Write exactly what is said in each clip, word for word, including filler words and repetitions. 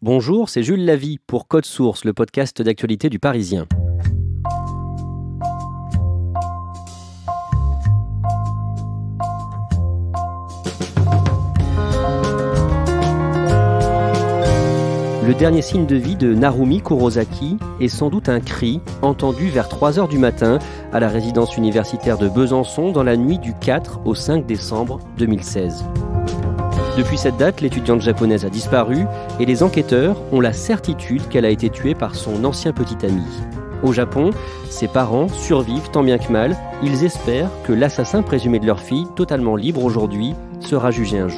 Bonjour, c'est Jules Lavie pour Code Source, le podcast d'actualité du Parisien. Le dernier signe de vie de Narumi Kurosaki est sans doute un cri entendu vers trois heures du matin à la résidence universitaire de Besançon dans la nuit du quatre au cinq décembre deux mille seize. Depuis cette date, l'étudiante japonaise a disparu et les enquêteurs ont la certitude qu'elle a été tuée par son ancien petit ami. Au Japon, ses parents survivent tant bien que mal. Ils espèrent que l'assassin présumé de leur fille, totalement libre aujourd'hui, sera jugé un jour.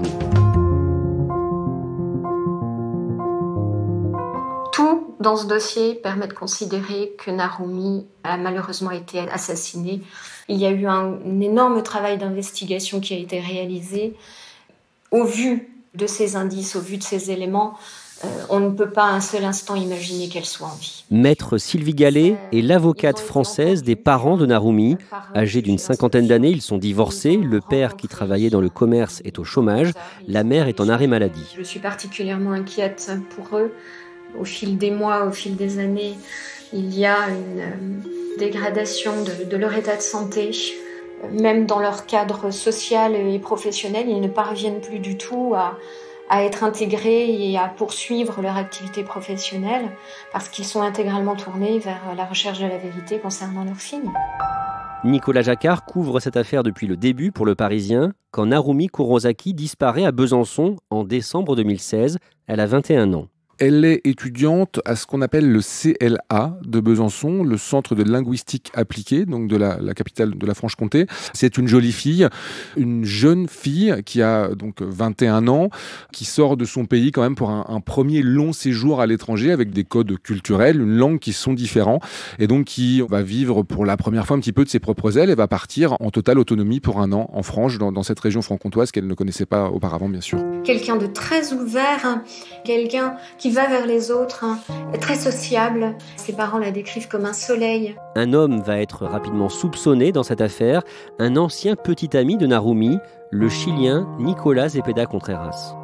Tout dans ce dossier permet de considérer que Narumi a malheureusement été assassinée. Il y a eu un, un énorme travail d'investigation qui a été réalisé. Au vu de ces indices, au vu de ces éléments, euh, on ne peut pas un seul instant imaginer qu'elle soit en vie. Maître Sylvie Gallet est l'avocate française des parents de Narumi. Âgés d'une cinquantaine d'années, ils sont divorcés. Le père, qui travaillait dans le commerce, est au chômage. La mère est en arrêt maladie. Je suis particulièrement inquiète pour eux. Au fil des mois, au fil des années, il y a une euh, dégradation de, de leur état de santé. Même dans leur cadre social et professionnel, ils ne parviennent plus du tout à, à être intégrés et à poursuivre leur activité professionnelle parce qu'ils sont intégralement tournés vers la recherche de la vérité concernant leur fille. Nicolas Jacquard couvre cette affaire depuis le début pour Le Parisien, quand Narumi Kurosaki disparaît à Besançon en décembre deux mille seize. Elle a vingt et un ans. Elle est étudiante à ce qu'on appelle le C L A de Besançon, le Centre de linguistique appliquée, donc de la, la capitale de la Franche-Comté. C'est une jolie fille, une jeune fille qui a donc vingt et un ans, qui sort de son pays quand même pour un, un premier long séjour à l'étranger avec des codes culturels, une langue qui sont différents, et donc qui va vivre pour la première fois un petit peu de ses propres ailes et va partir en totale autonomie pour un an en France, dans, dans cette région franc-comtoise qu'elle ne connaissait pas auparavant, bien sûr. Quelqu'un de très ouvert, hein, quelqu'un qui qui va vers les autres, hein, très sociable. Ses parents la décrivent comme un soleil. Un homme va être rapidement soupçonné dans cette affaire, un ancien petit ami de Narumi, le Chilien Nicolás Zepeda Contreras.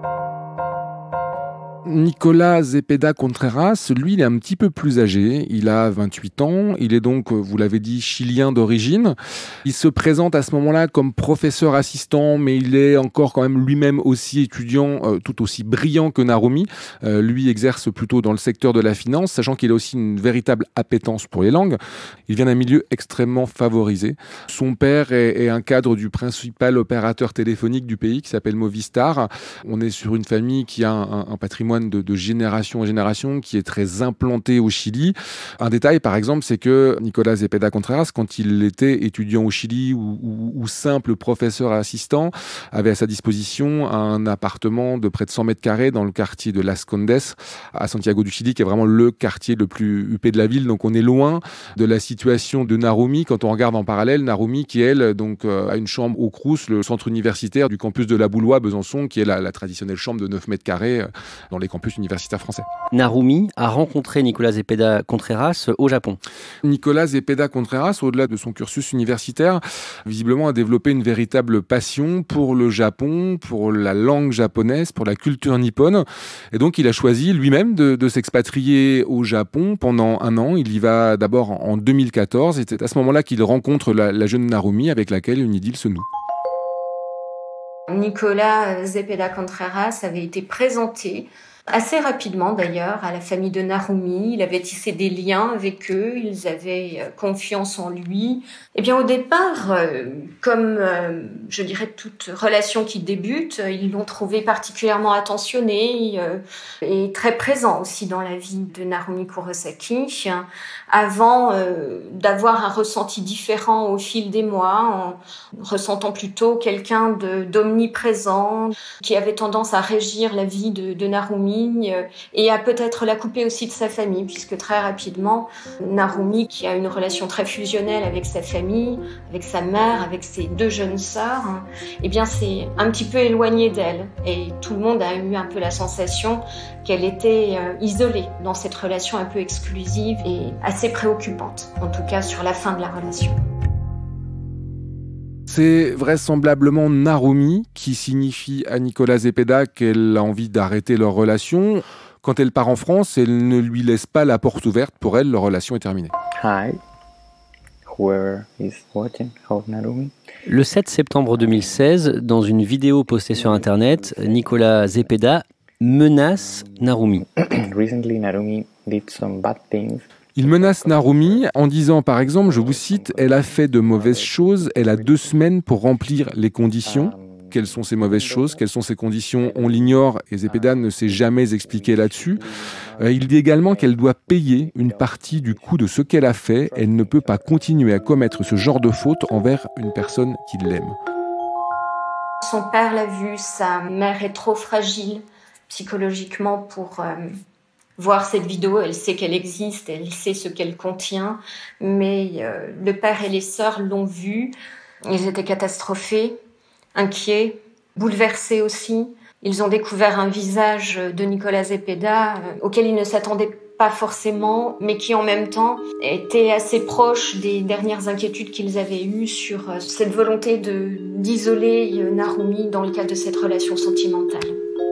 Nicolás Zepeda Contreras, lui, il est un petit peu plus âgé. Il a vingt-huit ans. Il est donc, vous l'avez dit, chilien d'origine. Il se présente à ce moment-là comme professeur assistant, mais il est encore quand même lui-même aussi étudiant, euh, tout aussi brillant que Narumi. Euh, lui exerce plutôt dans le secteur de la finance, sachant qu'il a aussi une véritable appétence pour les langues. Il vient d'un milieu extrêmement favorisé. Son père est, est un cadre du principal opérateur téléphonique du pays, qui s'appelle Movistar. On est sur une famille qui a un, un patrimoine De, de génération en génération, qui est très implanté au Chili. Un détail, par exemple, c'est que Nicolás Zepeda Contreras, quand il était étudiant au Chili ou, ou, ou simple professeur assistant, avait à sa disposition un appartement de près de cent mètres carrés dans le quartier de Las Condes, à Santiago du Chili, qui est vraiment le quartier le plus huppé de la ville. Donc on est loin de la situation de Narumi quand on regarde en parallèle Narumi, qui elle donc euh, a une chambre au Crous, le centre universitaire du campus de la Boulois, Besançon, qui est la, la traditionnelle chambre de neuf mètres carrés euh, dans les campus universitaires français. Narumi a rencontré Nicolás Zepeda Contreras au Japon. Nicolás Zepeda Contreras, au-delà de son cursus universitaire, visiblement a développé une véritable passion pour le Japon, pour la langue japonaise, pour la culture nippone. Et donc il a choisi lui-même de, de s'expatrier au Japon pendant un an. Il y va d'abord en deux mille quatorze. Et c'est à ce moment-là qu'il rencontre la, la jeune Narumi avec laquelle une idylle se noue. Nicolás Zepeda Contreras avait été présenté assez rapidement d'ailleurs à la famille de Narumi. Il avait tissé des liens avec eux, ils avaient confiance en lui. Et bien au départ, euh, comme euh, je dirais toute relation qui débute, ils l'ont trouvé particulièrement attentionné euh, et très présent aussi dans la vie de Narumi Kurosaki, avant euh, d'avoir un ressenti différent au fil des mois, en ressentant plutôt quelqu'un de, d'omniprésent, qui avait tendance à régir la vie de, de Narumi et à peut-être la couper aussi de sa famille, puisque très rapidement, Narumi, qui a une relation très fusionnelle avec sa famille, avec sa mère, avec ses deux jeunes sœurs, eh bien c'est un petit peu éloigné d'elle. Et tout le monde a eu un peu la sensation qu'elle était isolée dans cette relation un peu exclusive et assez préoccupante, en tout cas sur la fin de la relation. C'est vraisemblablement Narumi qui signifie à Nicolás Zepeda qu'elle a envie d'arrêter leur relation. Quand elle part en France, elle ne lui laisse pas la porte ouverte. Pour elle, leur relation est terminée. Hi, whoever is watching, how Narumi. Le sept septembre deux mille seize, dans une vidéo postée sur Internet, Nicolas Zepeda menace Narumi. Recently, Narumi did some bad things. Il menace Narumi en disant, par exemple, je vous cite, « Elle a fait de mauvaises choses, elle a deux semaines pour remplir les conditions. » Quelles sont ces mauvaises choses? Quelles sont ces conditions? On l'ignore et Zepeda ne s'est jamais expliqué là-dessus. Euh, il dit également qu'elle doit payer une partie du coût de ce qu'elle a fait. Elle ne peut pas continuer à commettre ce genre de faute envers une personne qui l'aime. Son père l'a vu, sa mère est trop fragile psychologiquement pour euh, voir cette vidéo. Elle sait qu'elle existe, elle sait ce qu'elle contient, mais euh, le père et les sœurs l'ont vue. Ils étaient catastrophés, inquiets, bouleversés aussi. Ils ont découvert un visage de Nicolas Zepeda euh, auquel ils ne s'attendaient pas forcément, mais qui en même temps était assez proche des dernières inquiétudes qu'ils avaient eues sur euh, cette volonté de, d'isoler euh, Narumi dans le cadre de cette relation sentimentale.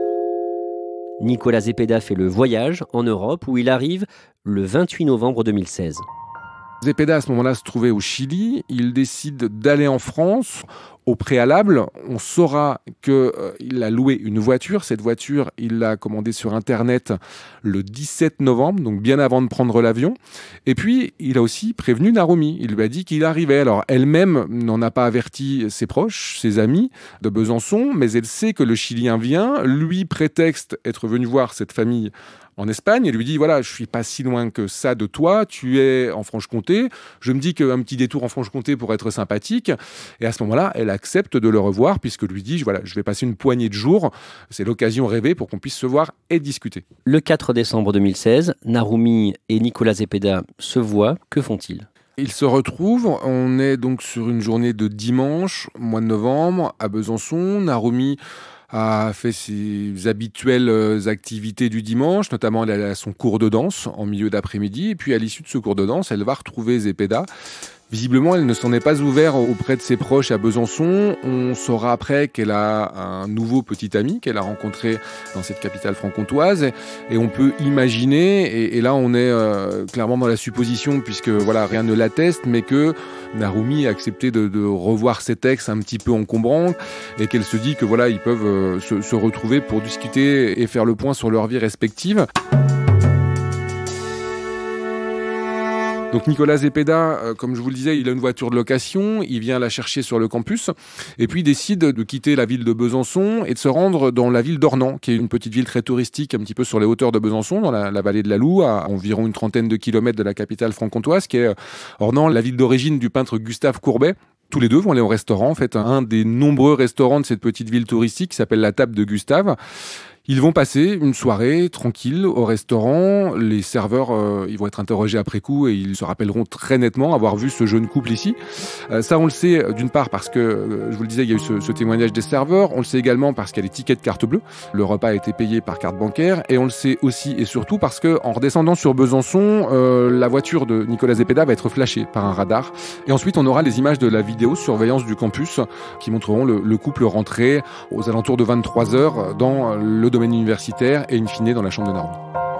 Nicolas Zepeda fait le voyage en Europe où il arrive le vingt-huit novembre deux mille seize. Zepeda, à ce moment-là, se trouvait au Chili. Il décide d'aller en France. Au préalable, on saura qu'il euh, a loué une voiture. Cette voiture, il l'a commandée sur Internet le dix-sept novembre, donc bien avant de prendre l'avion. Et puis, il a aussi prévenu Narumi. Il lui a dit qu'il arrivait. Alors, elle-même n'en a pas averti ses proches, ses amis de Besançon, mais elle sait que le Chilien vient. Lui prétexte être venu voir cette famille en Espagne et lui dit, voilà, je suis pas si loin que ça de toi, tu es en Franche-Comté, je me dis qu'un petit détour en Franche-Comté pourrait être sympathique. Et à ce moment-là, elle accepte de le revoir puisque lui dit, voilà, je vais passer une poignée de jours, c'est l'occasion rêvée pour qu'on puisse se voir et discuter. Le quatre décembre deux mille seize, Narumi et Nicolas Zepeda se voient. Que font-ils? Ils se retrouvent, on est donc sur une journée de dimanche, mois de novembre, à Besançon. Narumi a fait ses habituelles activités du dimanche, notamment elle a son cours de danse en milieu d'après-midi, et puis à l'issue de ce cours de danse, elle va retrouver Zepeda. Visiblement, elle ne s'en est pas ouverte auprès de ses proches à Besançon. On saura après qu'elle a un nouveau petit ami qu'elle a rencontré dans cette capitale franc-comtoise. Et on peut imaginer, et, et là on est euh, clairement dans la supposition, puisque voilà, rien ne l'atteste, mais que Narumi a accepté de, de revoir ses textes un petit peu encombrants et qu'elle se dit que voilà, ils peuvent euh, se, se retrouver pour discuter et faire le point sur leur vie respective. Donc Nicolas Zepeda, euh, comme je vous le disais, il a une voiture de location, il vient la chercher sur le campus et puis il décide de quitter la ville de Besançon et de se rendre dans la ville d'Ornans, qui est une petite ville très touristique un petit peu sur les hauteurs de Besançon, dans la, la vallée de la Loue, à environ une trentaine de kilomètres de la capitale franc-comtoise, qui est euh, Ornans, la ville d'origine du peintre Gustave Courbet. Tous les deux vont aller au restaurant, en fait, un des nombreux restaurants de cette petite ville touristique qui s'appelle la Table de Gustave. Ils vont passer une soirée tranquille au restaurant. Les serveurs, euh, ils vont être interrogés après coup et ils se rappelleront très nettement avoir vu ce jeune couple ici. Euh, ça, on le sait d'une part parce que, euh, je vous le disais, il y a eu ce, ce témoignage des serveurs. On le sait également parce qu'il y a les tickets de carte bleue. Le repas a été payé par carte bancaire. Et on le sait aussi et surtout parce que, en redescendant sur Besançon, euh, la voiture de Nicolas Zepeda va être flashée par un radar. Et ensuite, on aura les images de la vidéosurveillance du campus qui montreront le, le couple rentrer aux alentours de vingt-trois heures dans le domaine universitaire et in fine dans la chambre de Narumi.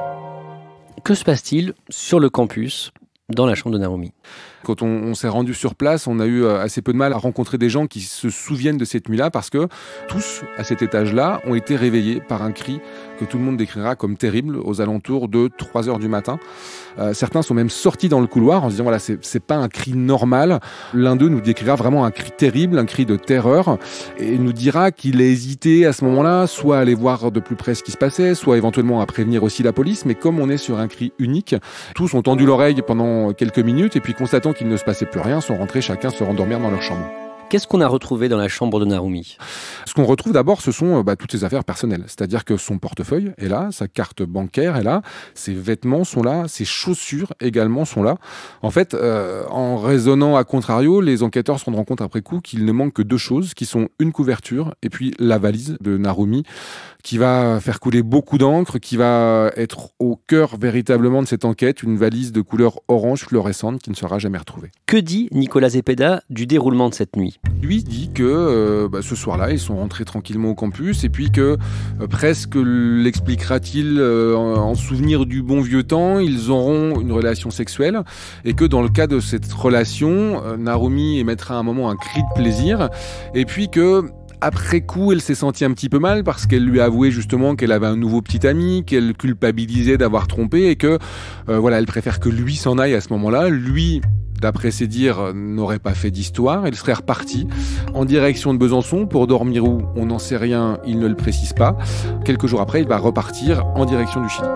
Que se passe-t-il sur le campus, dans la chambre de Narumi? Quand on, on s'est rendu sur place, on a eu assez peu de mal à rencontrer des gens qui se souviennent de cette nuit-là parce que tous, à cet étage-là, ont été réveillés par un cri que tout le monde décrira comme terrible aux alentours de trois heures du matin. Euh, certains sont même sortis dans le couloir en se disant voilà, c'est, c'est pas un cri normal. L'un d'eux nous décrira vraiment un cri terrible, un cri de terreur et nous dira qu'il a hésité à ce moment-là, soit à aller voir de plus près ce qui se passait, soit éventuellement à prévenir aussi la police. Mais comme on est sur un cri unique, tous ont tendu l'oreille pendant quelques minutes et puis constatant qu'il ne se passait plus rien, sont rentrés chacun se rendormir dans leur chambre. Qu'est-ce qu'on a retrouvé dans la chambre de Narumi? Ce qu'on retrouve d'abord, ce sont bah, toutes ses affaires personnelles. C'est-à-dire que son portefeuille est là, sa carte bancaire est là, ses vêtements sont là, ses chaussures également sont là. En fait, euh, en raisonnant à contrario, les enquêteurs se rendront compte après coup qu'il ne manque que deux choses, qui sont une couverture et puis la valise de Narumi, qui va faire couler beaucoup d'encre, qui va être au cœur véritablement de cette enquête, une valise de couleur orange fluorescente qui ne sera jamais retrouvée. Que dit Nicolas Zepeda du déroulement de cette nuit? Lui dit que euh, bah, ce soir-là, ils sont rentrés tranquillement au campus et puis que euh, presque l'expliquera-t-il euh, en, en souvenir du bon vieux temps, ils auront une relation sexuelle et que dans le cas de cette relation, euh, Narumi émettra à un moment un cri de plaisir et puis que après coup, elle s'est sentie un petit peu mal parce qu'elle lui a avoué justement qu'elle avait un nouveau petit ami, qu'elle culpabilisait d'avoir trompé et que euh, voilà, elle préfère que lui s'en aille à ce moment-là. Lui, d'après ses dires, n'aurait pas fait d'histoire. Il serait reparti en direction de Besançon pour dormir où, on n'en sait rien, il ne le précise pas. Quelques jours après, il va repartir en direction du Chili.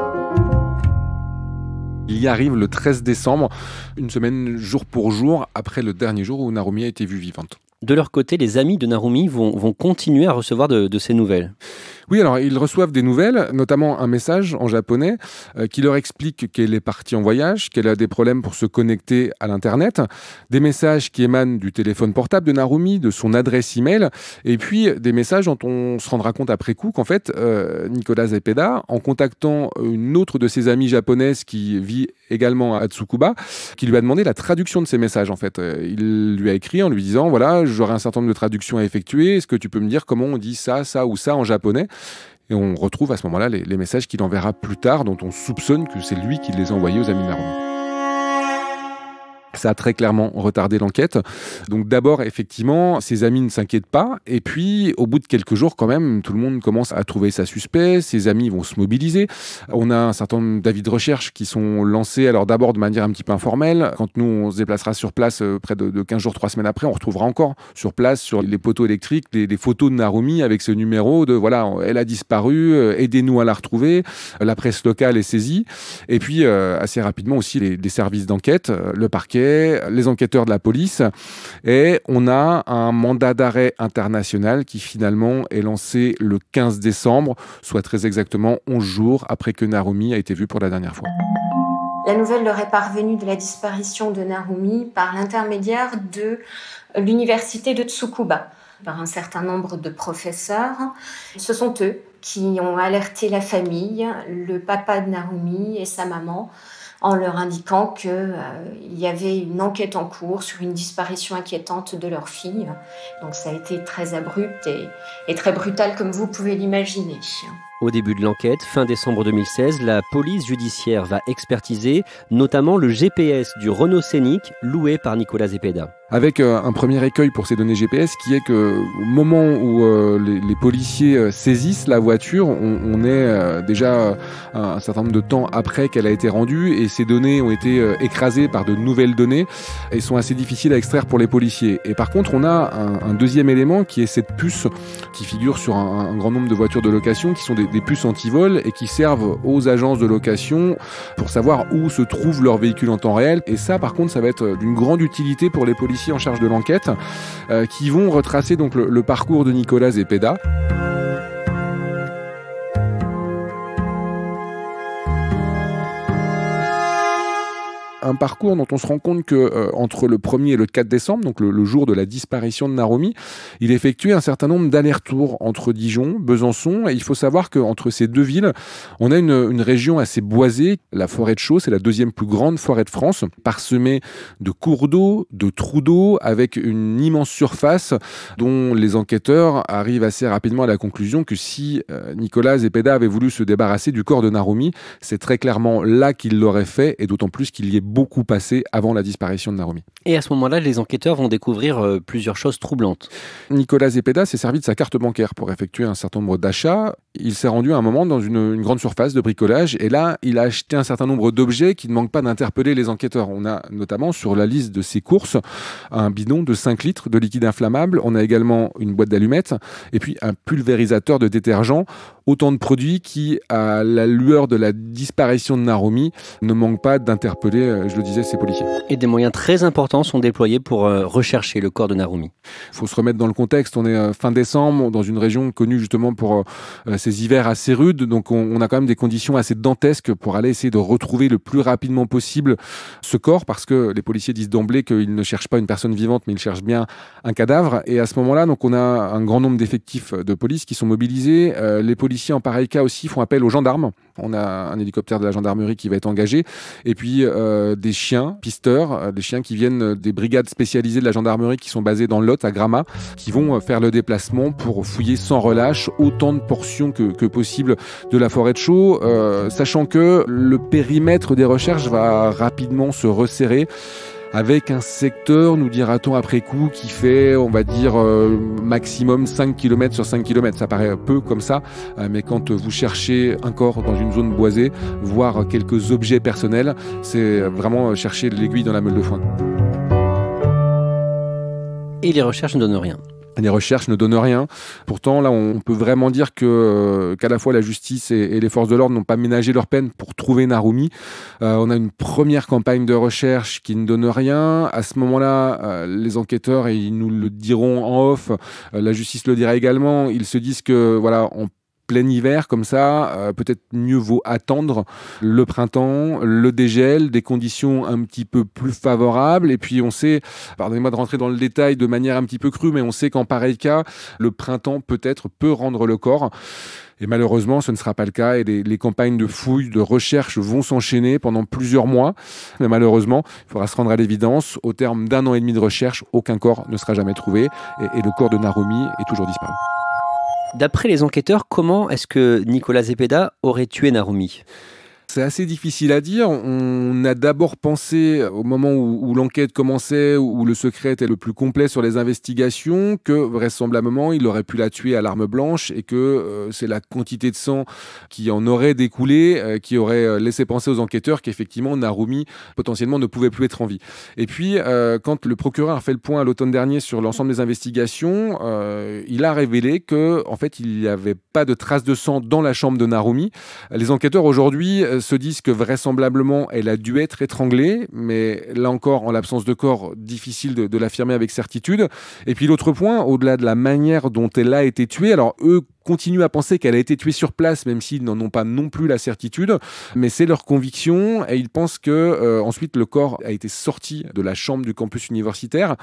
Il y arrive le treize décembre, une semaine jour pour jour après le dernier jour où Narumi a été vue vivante. De leur côté, les amis de Narumi vont, vont continuer à recevoir de, de ces nouvelles. Oui, alors ils reçoivent des nouvelles, notamment un message en japonais euh, qui leur explique qu'elle est partie en voyage, qu'elle a des problèmes pour se connecter à l'Internet, des messages qui émanent du téléphone portable de Narumi, de son adresse email, et puis des messages dont on se rendra compte après coup qu'en fait, euh, Nicolas Zepeda, en contactant une autre de ses amies japonaises qui vit également à Tsukuba, qui lui a demandé la traduction de ces messages. En fait, il lui a écrit en lui disant, voilà, j'aurai un certain nombre de traductions à effectuer, est-ce que tu peux me dire comment on dit ça, ça ou ça en japonais ? Et on retrouve à ce moment-là les, les messages qu'il enverra plus tard, dont on soupçonne que c'est lui qui les a envoyés aux amis de Narumi. Ça a très clairement retardé l'enquête. Donc d'abord, effectivement, ses amis ne s'inquiètent pas. Et puis, au bout de quelques jours, quand même, tout le monde commence à trouver ça suspect. Ses amis vont se mobiliser. On a un certain nombre d'avis de recherche qui sont lancés, alors d'abord de manière un petit peu informelle. Quand nous, on se déplacera sur place euh, près de, de quinze jours, trois semaines après, on retrouvera encore sur place, sur les poteaux électriques, des, des photos de Narumi avec ce numéro de, voilà, elle a disparu, euh, aidez-nous à la retrouver. La presse locale est saisie. Et puis, euh, assez rapidement aussi, les, les services d'enquête, euh, le parquet, les enquêteurs de la police, et on a un mandat d'arrêt international qui finalement est lancé le quinze décembre, soit très exactement onze jours après que Narumi a été vue pour la dernière fois. La nouvelle leur est parvenue de la disparition de Narumi par l'intermédiaire de l'université de Tsukuba, par un certain nombre de professeurs. Ce sont eux qui ont alerté la famille, le papa de Narumi et sa maman, en leur indiquant qu'il euh, y avait une enquête en cours sur une disparition inquiétante de leur fille. Donc ça a été très abrupt et, et très brutal comme vous pouvez l'imaginer. Au début de l'enquête, fin décembre deux mille seize, la police judiciaire va expertiser notamment le G P S du Renault Scénic loué par Nicolas Zepeda. Avec euh, un premier écueil pour ces données G P S qui est que au moment où euh, les, les policiers euh, saisissent la voiture, on, on est euh, déjà euh, un certain nombre de temps après qu'elle a été rendue et ces données ont été euh, écrasées par de nouvelles données et sont assez difficiles à extraire pour les policiers. Et par contre, on a un, un deuxième élément qui est cette puce qui figure sur un, un grand nombre de voitures de location qui sont des, des puces anti-vol et qui servent aux agences de location pour savoir où se trouve leur véhicule en temps réel. Et ça, par contre, ça va être d'une grande utilité pour les policiers en charge de l'enquête, euh, qui vont retracer donc le, le parcours de Nicolas Zepeda. Un parcours dont on se rend compte que euh, entre le premier et le quatre décembre, donc le, le jour de la disparition de Narumi, il effectuait un certain nombre d'allers-retours entre Dijon, Besançon, et il faut savoir qu'entre ces deux villes, on a une, une région assez boisée. La forêt de Chaux, c'est la deuxième plus grande forêt de France, parsemée de cours d'eau, de trous d'eau, avec une immense surface dont les enquêteurs arrivent assez rapidement à la conclusion que si euh, Nicolas Zepeda avait voulu se débarrasser du corps de Narumi, c'est très clairement là qu'il l'aurait fait, et d'autant plus qu'il y est beaucoup passé avant la disparition de Narumi. Et à ce moment-là, les enquêteurs vont découvrir euh, plusieurs choses troublantes. Nicolas Zepeda s'est servi de sa carte bancaire pour effectuer un certain nombre d'achats. Il s'est rendu à un moment dans une, une grande surface de bricolage et là, il a acheté un certain nombre d'objets qui ne manquent pas d'interpeller les enquêteurs. On a notamment sur la liste de ses courses un bidon de cinq litres de liquide inflammable. On a également une boîte d'allumettes et puis un pulvérisateur de détergent. Autant de produits qui, à la lueur de la disparition de Narumi, ne manquent pas d'interpeller, je le disais, ces policiers. Et des moyens très importants sont déployés pour euh, rechercher le corps de Narumi. Il faut se remettre dans le contexte. On est euh, fin décembre, dans une région connue justement pour euh, ces hivers assez rudes. Donc on, on a quand même des conditions assez dantesques pour aller essayer de retrouver le plus rapidement possible ce corps, parce que les policiers disent d'emblée qu'ils ne cherchent pas une personne vivante, mais ils cherchent bien un cadavre. Et à ce moment-là, donc on a un grand nombre d'effectifs de police qui sont mobilisés. Euh, les policiers en pareil cas aussi font appel aux gendarmes On a un hélicoptère de la gendarmerie qui va être engagé. Et puis euh, des chiens, pisteurs, euh, des chiens qui viennent des brigades spécialisées de la gendarmerie qui sont basées dans le Lot, à Gramat, qui vont faire le déplacement pour fouiller sans relâche autant de portions que, que possible de la forêt de Chaux, euh, sachant que le périmètre des recherches va rapidement se resserrer, avec un secteur, nous dira-t-on après coup, qui fait, on va dire, euh, maximum cinq kilomètres sur cinq kilomètres. Ça paraît peu comme ça, euh, mais quand vous cherchez un corps dans une zone boisée, voire quelques objets personnels, c'est vraiment chercher l'aiguille dans la meule de foin. Et les recherches ne donnent rien. Les recherches ne donnent rien. Pourtant, là, on peut vraiment dire que euh, qu'à la fois la justice et, et les forces de l'ordre n'ont pas ménagé leur peine pour trouver Narumi. Euh, on a une première campagne de recherche qui ne donne rien. À ce moment-là, euh, les enquêteurs, et ils nous le diront en off, euh, la justice le dira également, ils se disent que voilà, on plein hiver comme ça, euh, peut-être mieux vaut attendre le printemps, le dégel, des conditions un petit peu plus favorables. Et puis on sait, pardonnez-moi de rentrer dans le détail de manière un petit peu crue, mais on sait qu'en pareil cas, le printemps peut-être peut rendre le corps. Et malheureusement, ce ne sera pas le cas et les, les campagnes de fouilles, de recherche vont s'enchaîner pendant plusieurs mois. Mais malheureusement, il faudra se rendre à l'évidence, au terme d'un an et demi de recherche, aucun corps ne sera jamais trouvé et, et le corps de Narumi est toujours disparu. D'après les enquêteurs, comment est-ce que Nicolas Zepeda aurait tué Narumi ? C'est assez difficile à dire. On a d'abord pensé, au moment où, où l'enquête commençait, où le secret était le plus complet sur les investigations, que vraisemblablement, il aurait pu la tuer à l'arme blanche et que euh, c'est la quantité de sang qui en aurait découlé, euh, qui aurait laissé penser aux enquêteurs qu'effectivement, Narumi, potentiellement, ne pouvait plus être en vie. Et puis, euh, quand le procureur a fait le point à l'automne dernier sur l'ensemble des investigations, euh, il a révélé que, en fait, il n'y avait pas de traces de sang dans la chambre de Narumi. Les enquêteurs, aujourd'hui, se disent que vraisemblablement elle a dû être étranglée, mais là encore, en l'absence de corps, difficile de, de l'affirmer avec certitude. Et puis l'autre point, au-delà de la manière dont elle a été tuée, alors eux continuent à penser qu'elle a été tuée sur place, même s'ils n'en ont pas non plus la certitude, mais c'est leur conviction et ils pensent que euh, ensuite le corps a été sorti de la chambre du campus universitaire.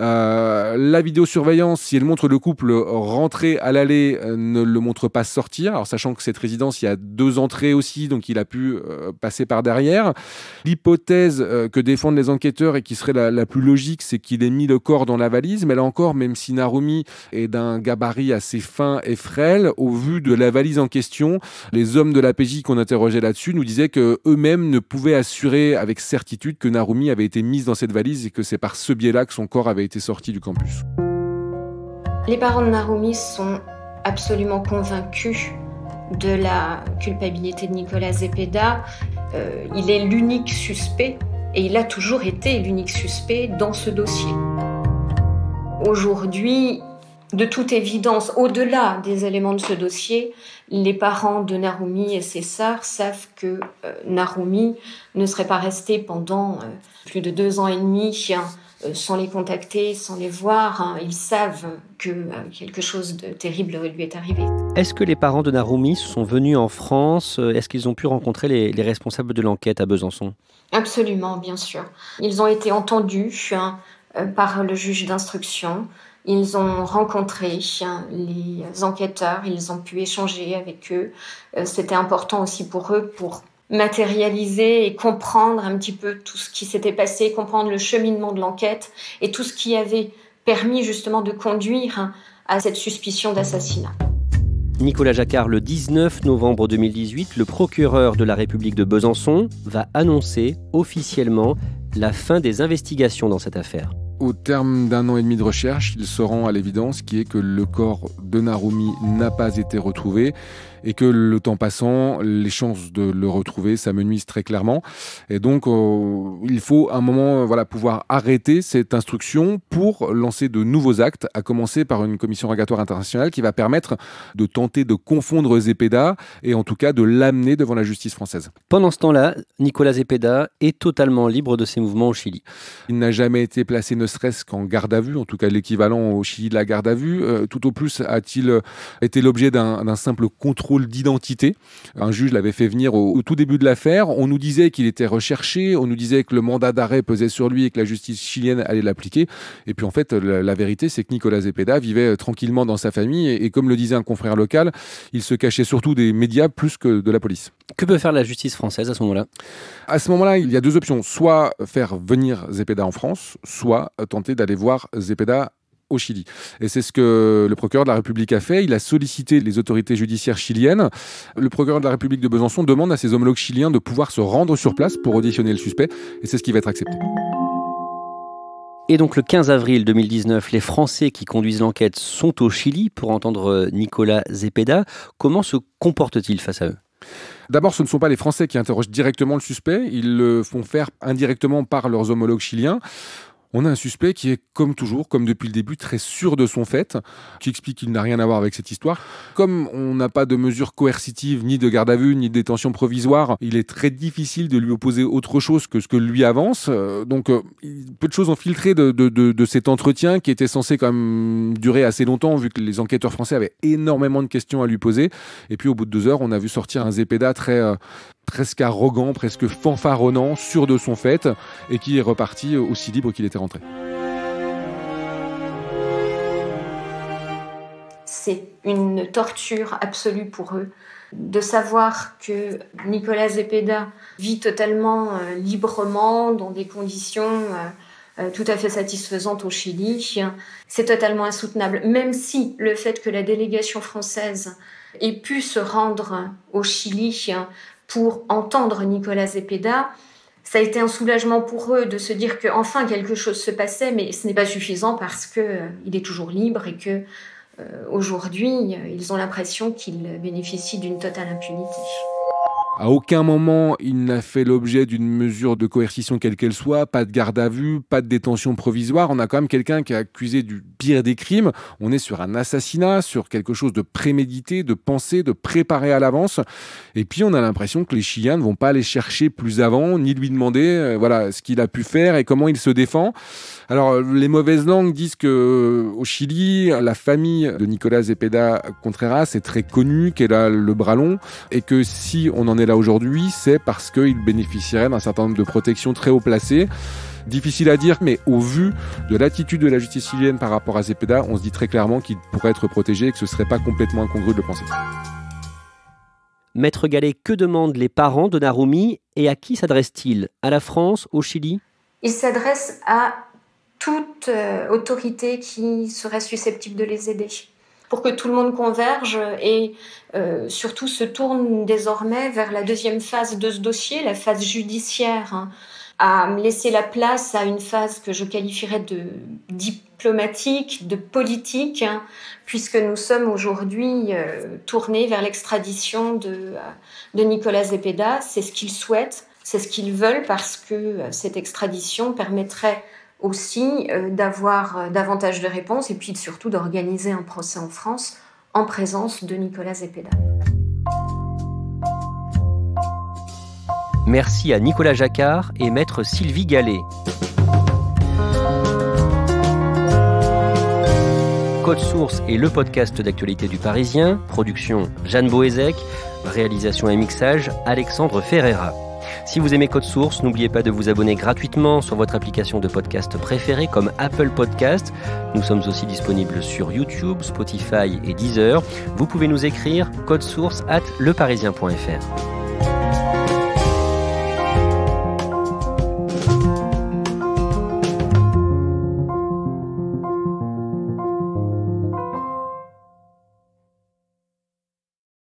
Euh, la vidéosurveillance, si elle montre le couple rentrer à l'allée, euh, ne le montre pas sortir, alors sachant que cette résidence, il y a deux entrées aussi, donc il a pu euh, passer par derrière. L'hypothèse euh, que défendent les enquêteurs et qui serait la, la plus logique, c'est qu'il ait mis le corps dans la valise, mais là encore, même si Narumi est d'un gabarit assez fin et frêle, au vu de la valise en question, les hommes de l'A P J qu'on interrogeait là-dessus nous disaient qu'eux-mêmes ne pouvaient assurer avec certitude que Narumi avait été mise dans cette valise et que c'est par ce biais-là que son corps avait été sorti du campus. Les parents de Narumi sont absolument convaincus de la culpabilité de Nicolas Zepeda. Euh, il est l'unique suspect et il a toujours été l'unique suspect dans ce dossier. Aujourd'hui, de toute évidence, au-delà des éléments de ce dossier, les parents de Narumi et ses sœurs savent que euh, Narumi ne serait pas resté pendant euh, plus de deux ans et demi euh, sans les contacter, sans les voir. Hein. Ils savent que euh, quelque chose de terrible lui est arrivé. Est-ce que les parents de Narumi sont venus en France ? Est-ce qu'ils ont pu rencontrer les, les responsables de l'enquête à Besançon ? Absolument, bien sûr. Ils ont été entendus hein, euh, par le juge d'instruction. Ils ont rencontré les enquêteurs, ils ont pu échanger avec eux. C'était important aussi pour eux pour matérialiser et comprendre un petit peu tout ce qui s'était passé, comprendre le cheminement de l'enquête et tout ce qui avait permis justement de conduire à cette suspicion d'assassinat. Nicolas Jacquard, le dix-neuf novembre deux mille dix-huit, le procureur de la République de Besançon va annoncer officiellement la fin des investigations dans cette affaire. Au terme d'un an et demi de recherche, il se rend à l'évidence qui est que le corps de Narumi n'a pas été retrouvé et que le temps passant, les chances de le retrouver s'amenuisent très clairement. Et donc, euh, il faut à un moment voilà, pouvoir arrêter cette instruction pour lancer de nouveaux actes, à commencer par une commission rogatoire internationale qui va permettre de tenter de confondre Zepeda et en tout cas de l'amener devant la justice française. Pendant ce temps-là, Nicolas Zepeda est totalement libre de ses mouvements au Chili. Il n'a jamais été placé ne serait-ce qu'en garde à vue, en tout cas l'équivalent au Chili de la garde à vue. Euh, tout au plus a-t-il été l'objet d'un, d'un simple contrôle contrôle d'identité. Un juge l'avait fait venir au, au tout début de l'affaire. On nous disait qu'il était recherché, on nous disait que le mandat d'arrêt pesait sur lui et que la justice chilienne allait l'appliquer. Et puis en fait, la, la vérité, c'est que Nicolas Zepeda vivait tranquillement dans sa famille et, et comme le disait un confrère local, il se cachait surtout des médias plus que de la police. Que peut faire la justice française à ce moment-là ? À ce moment-là, il y a deux options. Soit faire venir Zepeda en France, soit tenter d'aller voir Zepeda au Chili. Et c'est ce que le procureur de la République a fait. Il a sollicité les autorités judiciaires chiliennes. Le procureur de la République de Besançon demande à ses homologues chiliens de pouvoir se rendre sur place pour auditionner le suspect. Et c'est ce qui va être accepté. Et donc le quinze avril deux mille dix-neuf, les Français qui conduisent l'enquête sont au Chili pour entendre Nicolas Zepeda. Comment se comportent-ils face à eux ? D'abord, ce ne sont pas les Français qui interrogent directement le suspect. Ils le font faire indirectement par leurs homologues chiliens. On a un suspect qui est, comme toujours, comme depuis le début, très sûr de son fait, qui explique qu'il n'a rien à voir avec cette histoire. Comme on n'a pas de mesures coercitives, ni de garde à vue, ni de détention provisoire, il est très difficile de lui opposer autre chose que ce que lui avance. Donc, peu de choses ont filtré de, de, de, de cet entretien qui était censé quand même durer assez longtemps, vu que les enquêteurs français avaient énormément de questions à lui poser. Et puis, au bout de deux heures, on a vu sortir un Zepeda très... Euh, presque arrogant, presque fanfaronnant, sûr de son fait, et qui est reparti aussi libre qu'il était rentré. C'est une torture absolue pour eux de savoir que Nicolas Zepeda vit totalement euh, librement dans des conditions euh, euh, tout à fait satisfaisantes au Chili. C'est totalement insoutenable, même si le fait que la délégation française ait pu se rendre au Chili pour entendre Nicolas Zepeda, ça a été un soulagement pour eux de se dire qu'enfin quelque chose se passait, mais ce n'est pas suffisant parce qu'il euh, est toujours libre et que euh, aujourd'hui, ils ont l'impression qu'ils bénéficient d'une totale impunité. À aucun moment, il n'a fait l'objet d'une mesure de coercition quelle qu'elle soit, pas de garde à vue, pas de détention provisoire. On a quand même quelqu'un qui est accusé du pire des crimes. On est sur un assassinat, sur quelque chose de prémédité, de pensé, de préparé à l'avance. Et puis, on a l'impression que les Chiliens ne vont pas aller chercher plus avant, ni lui demander euh, voilà, ce qu'il a pu faire et comment il se défend. Alors, les mauvaises langues disent qu'au Chili, la famille de Nicolas Zepeda Contreras est très connue, qu'elle a le bras long, et que si on en est là aujourd'hui, c'est parce qu'il bénéficierait d'un certain nombre de protections très haut placées. Difficile à dire, mais au vu de l'attitude de la justice chilienne par rapport à Zepeda, on se dit très clairement qu'il pourrait être protégé et que ce ne serait pas complètement incongru de le penser. Maître Gallet, que demandent les parents de Narumi et à qui s'adressent-ils ? À la France, au Chili ? Ils s'adressent à toute euh, autorité qui serait susceptible de les aider, pour que tout le monde converge et euh, surtout se tourne désormais vers la deuxième phase de ce dossier, la phase judiciaire, hein, à laisser la place à une phase que je qualifierais de diplomatique, de politique, hein, puisque nous sommes aujourd'hui euh, tournés vers l'extradition de, euh, de Nicolas Zepeda. C'est ce qu'ils souhaitent, c'est ce qu'ils veulent, parce que euh, cette extradition permettrait aussi euh, d'avoir euh, davantage de réponses et puis surtout d'organiser un procès en France en présence de Nicolas Zepeda. Merci à Nicolas Jacquard et maître Sylvie Gallet. Code Source est le podcast d'actualité du Parisien. Production Jeanne Boézek. Réalisation et mixage Alexandre Ferreira. Si vous aimez Code Source, n'oubliez pas de vous abonner gratuitement sur votre application de podcast préférée comme Apple Podcast. Nous sommes aussi disponibles sur YouTube, Spotify et Deezer. Vous pouvez nous écrire codesource arobase leparisien point fr.